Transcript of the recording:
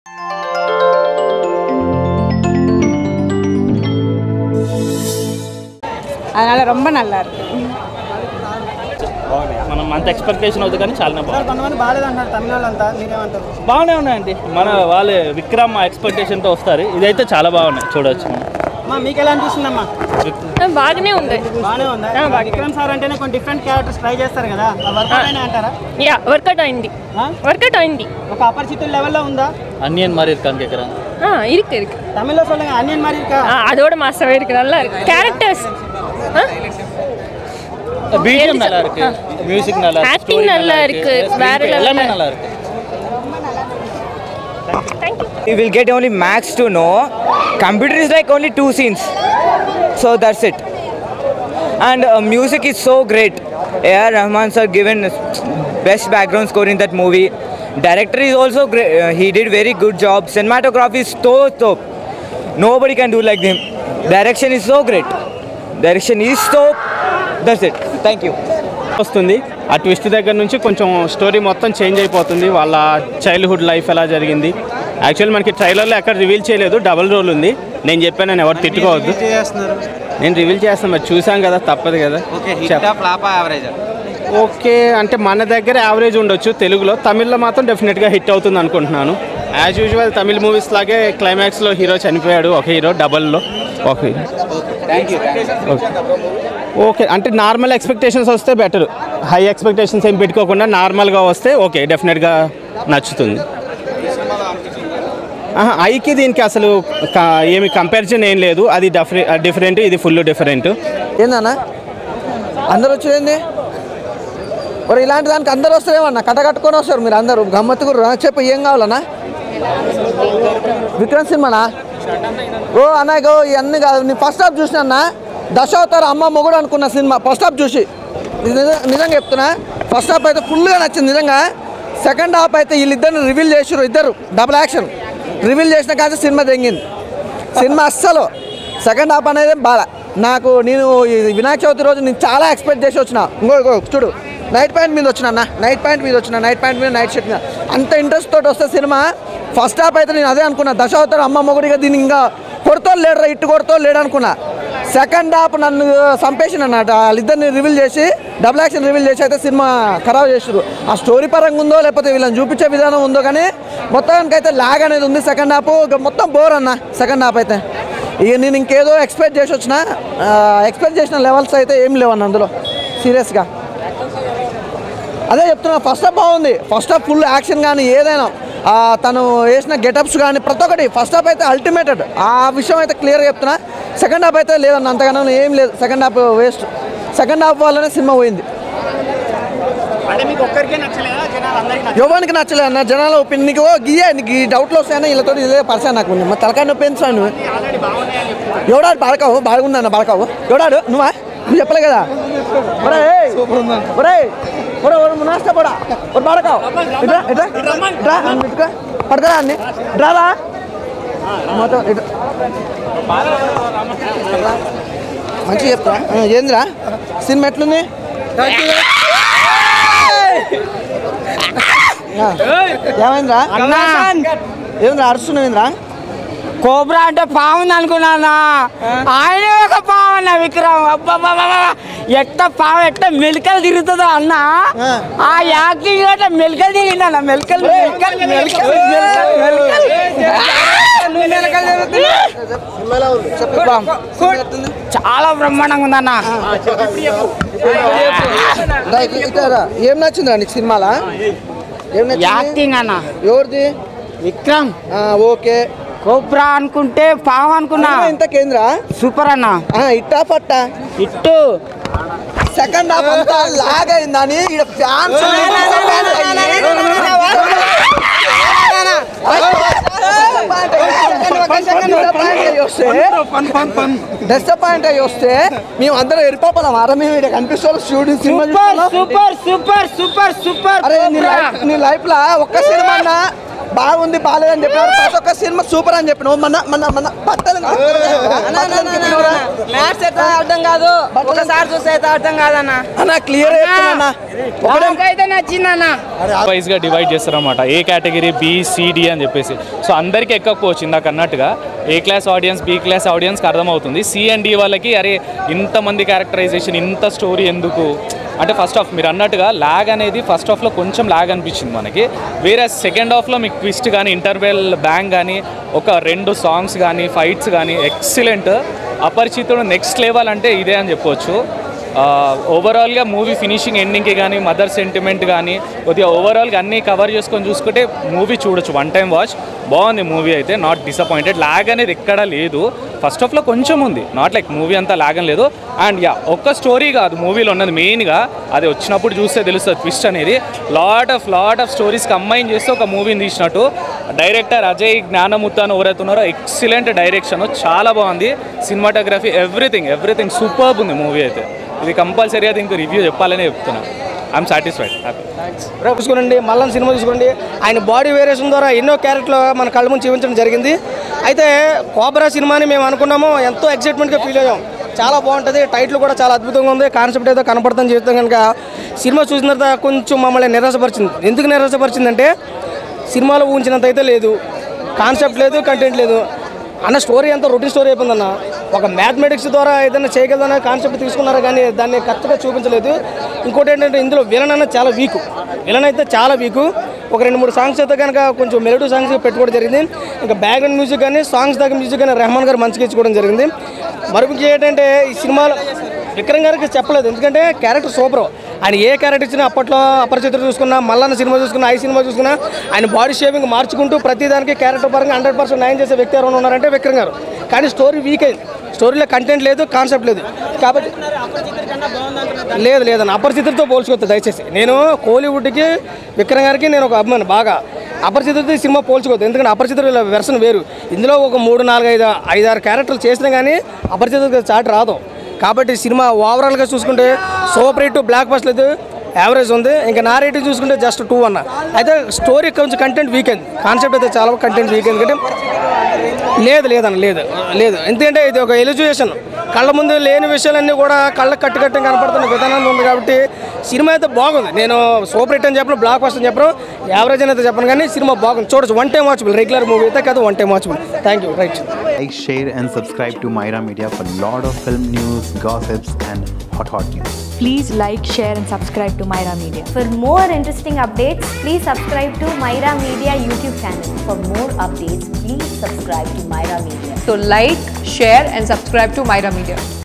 அதனால ரொம்ப நல்லா இருக்கு. మనం అంత ఎక్స్పెక్టేషన్ అవుతుంది కానీ చాలా కొంతమంది బాగాలేదంటారు తమిళ వాళ్ళంతా, మీరేమంటారు? బాగానే ఉన్నాయండి. మన వాళ్ళు విక్రమ్ ఎక్స్పెక్టేషన్తో వస్తారు. ఇదైతే చాలా బాగున్నాయి, చూడవచ్చు. మీకు ఎలా అనిపిస్తుందమ్మా? బాగానే ఉంది. బాగానే ఉందా? విక్రమ్ సార్ అంటేనే కొన్ని డిఫరెంట్ క్యారెక్టర్స్ ట్రై చేస్తారు కదా, వర్కౌట్ అయినా అంటారా? యా వర్కౌట్ అయింది. వర్కౌట్ అయింది. ఒక అపరిచితుల లెవెల్లో ఉందా? அன்னியன் மாதிரி இருக்கான்னு கேட்குறேன். இருக்கு இருக்கு. தமிழ்ல சொல்லுங்க. அன்னியன் மாதிரி இருக்கா? அதோட மாசவே இருக்கு. நல்லா இருக்கு. கேரக்டர்ஸ் பிஜிஎம் நல்லா இருக்கு, மியூசிக் நல்லா இருக்கு, ஆக்டிங் நல்லா இருக்கு, வேற எல்லாமே நல்லா இருக்கு. Thank you. You will get only max to know. Computer is like only 2 scenes, so that's it. And music is so great. A.R. Rahman sir given best background score in that movie. Director is also great. He did very good job. Cinematography is so top. Nobody can do like him. Direction is so great. Direction is top. That's it. Thank you. వస్తుంది ఆ twist దగ్గర నుంచి కొంచెం story మొత్తం change అయిపోతుంది. వాళ్ళ childhood life ఎలా జరిగింది. యాక్చువల్ మనకి ట్రైలర్లో ఎక్కడ రివీల్ చేయలేదు, డబుల్ రోల్ ఉంది. నేను చెప్పాను, నేను ఎవరు తిట్టుకోవద్దు. నేను రివీల్ చేస్తాను, మరి చూసాం కదా, తప్పదు కదా. ఓకే అంటే మన దగ్గర యావరేజ్ ఉండొచ్చు తెలుగులో, తమిళ్లో మాత్రం డెఫినెట్గా హిట్ అవుతుంది అనుకుంటున్నాను. యాజ్ యూజువల్ తమిళ్ మూవీస్ లాగే క్లైమాక్స్లో హీరో చనిపోయాడు, ఒక హీరో డబల్లో ఒక హీరో. ఓకే అంటే నార్మల్ ఎక్స్పెక్టేషన్స్ వస్తే బెటర్, హై ఎక్స్పెక్టేషన్స్ ఏం పెట్టుకోకుండా నార్మల్గా వస్తే ఓకే డెఫినెట్గా నచ్చుతుంది. ఐకి దీనికి అసలు ఏమి కంపారిజన్ ఏం లేదు, అది డిఫరెంట్, ఇది ఫుల్ డిఫరెంట్. ఏందన్నా అందరు వచ్చేది మరి ఇలాంటి దానికి అందరు వస్తారేమన్నా కట్టకట్టుకొని వస్తారు మీరు అందరూ గమ్మత్తుకురు. చెప్పు ఏం కావాలన్నా? విక్రమ్ సినిమానా? ఓ అన్నగో ఇవన్నీ కాదు. నేను ఫస్ట్ హాఫ్ చూసిన అన్న, దశావతార అమ్మ మొగుడు అనుకున్న సినిమా ఫస్ట్ హాఫ్ చూసి. నిజంగా చెప్తున్నా, ఫస్ట్ హాఫ్ అయితే ఫుల్గా నచ్చింది నిజంగా. సెకండ్ హాఫ్ అయితే వీళ్ళిద్దరిని రివీల్ చేసారు, ఇద్దరు డబుల్ యాక్షన్ రివీల్ చేసిన కాదు సినిమా తెంగింది. సినిమా అస్సలు సెకండ్ హాఫ్ అనేది బాగా నాకు. నేను వినాయక చవితి రోజు నేను చాలా ఎక్స్పెక్ట్ చేసి వచ్చిన. ఇంకో చూడు, నైట్ ప్యాంట్ మీద వచ్చిన అన్న, నైట్ ప్యాంట్ మీద నైట్ షర్ట్ మీద అంత ఇంట్రెస్ట్ తోటి వస్తే సినిమా. ఫస్ట్ హాఫ్ అయితే నేను అదే అనుకున్నా, దశావతార అమ్మ మొగుడిగా దీన్ని ఇంకా కొడుతో లేడరా, ఇట్టు కొడుతో లేడు అనుకున్నా. సెకండ్ హాఫ్ నన్ను చంపేసిన అన్నమాట. వాళ్ళిద్దరిని రివీల్ చేసి డబుల్ యాక్షన్ రివీల్ చేసి అయితే సినిమా ఖరాబ్ చేసారు. ఆ స్టోరీ పరంగా ఉందో లేకపోతే వీళ్ళని చూపించే విధానం ఉందో కానీ మొత్తానికి అయితే లాగ్ అనేది ఉంది. సెకండ్ హాఫ్ మొత్తం బోర్ అన్న. సెకండ్ హాఫ్ అయితే ఇక నేను ఇంకేదో ఎక్స్పెక్ట్ చేసి వచ్చిన, ఎక్స్పెక్ట్ చేసిన లెవెల్స్ అయితే ఏం లేవన్న అందులో సీరియస్గా. అదే చెప్తున్నా, ఫస్ట్ హాఫ్ బాగుంది. ఫస్ట్ హాఫ్ ఫుల్ యాక్షన్ కానీ ఏదైనా తను వేసిన గెటప్స్ కానీ ప్రతి ఒక్కటి ఫస్ట్ హాఫ్ అయితే అల్టిమేటెడ్. ఆ విషయం అయితే క్లియర్గా చెప్తున్నా. సెకండ్ హాఫ్ అయితే లేదన్న, అంతగానో ఏం లేదు. Second half waste. Second half వల్లనే సినిమా పోయింది. ఎవరికి నచ్చలేదు అన్న జనాల ఒపీనియన్. నీకు నీకు ఈ డౌట్లు వస్తాయన్నా వీళ్ళతో ఇదే పరిచయం నాకు ఉంది. మా తలకాయ నొప్పి పెంచాను. నువ్వు ఎవడాడు బాడకావు, బాగుందన్న బాడకావు ఎవడాడు నువ్వు చెప్పలే కదా. మునాష్టపడా బాడకావు పడతారా అన్ని డ్రాలా మొత్తం మంచిగా చెప్తా. ఏందిరా సినిమా ఎట్లుంది? ఏమైందిరా ఏంద్రా అరుస్తున్నాయింద్రా? కోబ్రా అంటే పావుంది అనుకున్నానా, ఆయన ఒక పావు అన్న విక్రమ్. అబ్బా ఎట్ట పావు ఎట్ట మెలికలు తిరుగుతుందో అన్న. ఆ యాక్టింగ్ అంటే మెలికలు తిరిగిందన్న. మెలికలు చాలా బ్రహ్మాండంగా ఉందన్న. ఏం నచ్చిందిరా నీకు సినిమాలా? యాక్టింగ్ అన్న. ఎవరిది? విక్రమ్. ఓకే. కోబ్రా అనుకుంటే పావు అనుకున్నా. ఇంత కేంద్ర సూపర్ అన్న. ఇట్టా పట్టా ఇట్టు సెకండ్ హాఫ్ అంతా లాగ్ అయిందని ఫ్యాన్స్ డిసప్పాయింట్ అయ్యి వస్తే మేము అందరం ఎరిపోతాం. అరే మేము ఇక్కడ కనిపిస్తాం shooting cinema. Super super super super. అరే నీ లైఫ్ లా ఒక్క సినిమా బాగుంది బాగాలేదని చెప్పినారు. ప్రతి ఒక్క సినిమా సూపర్ అని చెప్పినావు. మన మన మన బట్టలు మ్యాథ్స్ ఎట్లా అర్థం కాదు, ఒకసారి చూస్తే అయితే అర్థం కాదన్న. అన్న క్లియర్ చెప్తున్నా అయితే నచ్చిందన్న. వైజ్గా డివైడ్ చేస్తారన్నమాట, ఏ కేటగిరీ BCD అని చెప్పేసి. సో అందరికీ ఎక్కకపోవచ్చు ఇందాక అన్నట్టుగా. A class audience B class ఆడియన్స్కి అర్థమవుతుంది. C&D వాళ్ళకి అరే ఇంతమంది క్యారెక్టరైజేషన్ ఇంత స్టోరీ ఎందుకు అంటే ఫస్ట్ హాఫ్ మీరు అన్నట్టుగా ల్యాగ్ అనేది ఫస్ట్ హాఫ్లో కొంచెం ల్యాగ్ అనిపించింది మనకి. వేరే సెకండ్ హాఫ్లో మీకు ట్విస్ట్ కానీ ఇంటర్వెల్ బ్యాంగ్ కానీ ఒక 2 సాంగ్స్ కానీ ఫైట్స్ కానీ ఎక్సలెంట్. అపరిచితుడు నెక్స్ట్ లెవెల్ అంటే ఇదే అని చెప్పొచ్చు. ఓవరాల్గా మూవీ ఫినిషింగ్ ఎండింగ్కి కానీ మదర్ సెంటిమెంట్ కానీ కొద్దిగా ఓవరాల్గా అన్నీ కవర్ చేసుకొని చూసుకుంటే మూవీ చూడొచ్చు. 1 టైం వాచ్ బాగుంది మూవీ అయితే. Not disappointed. ల్యాగ్ అనేది ఎక్కడా లేదు. ఫస్ట్ హాఫ్లో కొంచెం ఉంది, నాట్ లైక్ మూవీ అంతా ల్యాగ్ అని లేదు. అండ్ ఒక్క స్టోరీ కాదు మూవీలో ఉన్నది, మెయిన్గా అది వచ్చినప్పుడు చూస్తే తెలుస్తుంది ట్విస్ట్ అనేది. లాట్ ఆఫ్ స్టోరీస్ కంబైన్ చేస్తే ఒక మూవీని తీసినట్టు. డైరెక్టర్ అజయ్ జ్ఞానముత్త అని ఎవరైతే ఉన్నారో ఎక్సలెంట్ డైరెక్షన్, చాలా బాగుంది. సినిమాటోగ్రఫీ ఎవ్రీథింగ్ సూపర్బ్ ఉంది మూవీ అయితే. ఇది కంపల్సరీగా దీనికి రివ్యూ చెప్పాలని చెప్తున్నాను. I'm satisfied, happy. చూసుకోండి మల్లన్ సినిమా చూసుకోండి. ఆయన బాడీ వేరియేషన్ ద్వారా ఎన్నో క్యారెక్టర్లు మన కళ్ళ ముందు చూపించడం జరిగింది. అయితే కోబ్రా సినిమాని మేము అనుకున్నాము, ఎంతో ఎక్సైట్మెంట్గా ఫీల్ అయ్యాం. చాలా బాగుంటుంది, టైటిల్ కూడా చాలా అద్భుతంగా ఉంది, కాన్సెప్ట్ ఏదో కనపడుతుంది చేస్తాం. కనుక సినిమా చూసిన తర్వాత కొంచెం మమ్మల్ని నిరాశపరిచింది. ఎందుకు నిరాశపరిచిందంటే సినిమాలో ఊహించినంత అయితే లేదు, కాన్సెప్ట్ లేదు, కంటెంట్ లేదు అన్న. స్టోరీ అంతా రొటీన్ స్టోరీ అయిపోయిందన్న. ఒక మ్యాథమెటిక్స్ ద్వారా ఏదైనా చేయగలదన్న కాన్సెప్ట్ తీసుకున్నారు కానీ దాన్ని కరెక్ట్గా చూపించలేదు. ఇంకోటి ఏంటంటే ఇందులో విలన్ అన్న చాలా వీక్, విలన్ అయితే చాలా వీకు. ఒక 2-3 సాంగ్స్ అయితే కనుక కొంచెం మెలోడీ సాంగ్స్ పెట్టుకోవడం జరిగింది. ఇంకా బ్యాక్గ్రౌండ్ మ్యూజిక్ కానీ సాంగ్స్ దగ్గర మ్యూజిక్ కానీ రెహమాన్ గారు మంచిగా ఇచ్చుకోవడం జరిగింది. మరి ముఖ్యం ఏంటంటే ఈ సినిమాలో విక్రమ్ గారికి చెప్పలేదు, ఎందుకంటే క్యారెక్టర్ సూపర్. ఆయన ఏ క్యారెక్టర్ ఇచ్చినా అప్పట్లో అపరిచితుడు చూసుకున్నా, మల్లన్న సినిమా చూసుకున్నా, ఐ సినిమా చూసుకున్నా ఆయన బాడీ షేపింగ్ మార్చుకుంటూ ప్రతిదానికి క్యారెక్టర్ పరంగా 100% న్యాయం చేసే వ్యక్తి ఎవరైనా ఉన్నారంటే విక్రమ్ గారు. కానీ స్టోరీ వీక్ అయింది, స్టోరీలో కంటెంట్ లేదు, కాన్సెప్ట్ లేదు. కాబట్టి లేదన్న అపరిచితుడితో పోల్చుకోవద్దు దయచేసి. నేను కోలీవుడ్కి విక్రమ్ గారికి నేను ఒక అభిమాని బాగా. అపరిచితుడితో సినిమా పోల్చుకోవద్దు, ఎందుకంటే అపరిచితుడు వెర్షన్ వేరు. ఇందులో ఒక 3, 4, 5, 6 క్యారెక్టర్లు చేసినా కానీ అపరిచితుడికి చాటు రాదు. కాబట్టి సినిమా ఓవరాల్గా చూసుకుంటే సూపర్ హిట్, బ్లాక్ బస్టర్ లేదు, యావరేజ్ ఉంది. ఇంకా నా రేటింగ్ చూసుకుంటే జస్ట్ 2 అన్న. అయితే స్టోరీ కొంచెం కంటెంట్ వీకెండ్, కాన్సెప్ట్ అయితే చాలా కంటెంట్ వీకెండ్. ఎందుకంటే లేదన్న లేదు ఎందుకంటే ఇది ఒక ఎలిజుయేషన్. కళ్ళ ముందు లేని విషయాలన్నీ కూడా కళ్ళకు కట్టుకట్టి కనపడుతున్న విధానం ఉంది. కాబట్టి సినిమా అయితే బాగుంది. నేను సూపర్ హిట్ అని చెప్పను, బ్లాక్ బస్టర్ అని చెప్పను, యావరేజ్ అని అయితే చెప్పను, కానీ సినిమా బాగుంది, చూడొచ్చు. 1 టైం వాచబుల్, రెగ్యులర్ మూవీ అయితే కాదు, 1 time watchable. Thank you. Right. Like, share and subscribe to Myra Media for lot of film news, gossips and hot news. Please like, share and subscribe to Myra Media. For more interesting updates, please subscribe to Myra Media YouTube channel. For more updates, please subscribe to Myra Media. So like, share and subscribe to Myra Media.